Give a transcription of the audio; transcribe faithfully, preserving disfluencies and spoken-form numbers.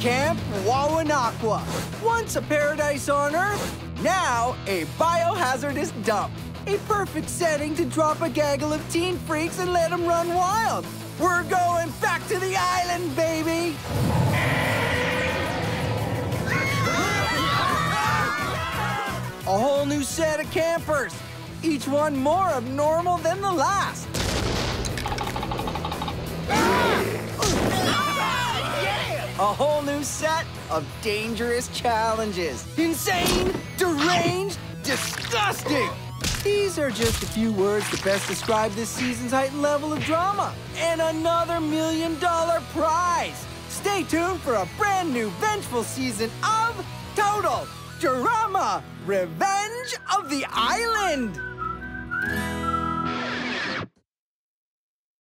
Camp Wawanakwa. Once a paradise on Earth, now a biohazardous dump. A perfect setting to drop a gaggle of teen freaks and let them run wild. We're going back to the island, baby! A whole new set of campers, each one more abnormal than the last. A whole new set of dangerous challenges. Insane, deranged, disgusting. These are just a few words to best describe this season's heightened level of drama. And another million dollar prize. Stay tuned for a brand new vengeful season of Total Drama Revenge of the Island.